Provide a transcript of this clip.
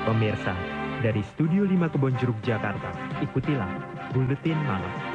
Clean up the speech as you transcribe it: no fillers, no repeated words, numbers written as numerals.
Pemirsa, dari Studio 5 Kebonjeruk Jakarta, ikutilah Buletin Malam.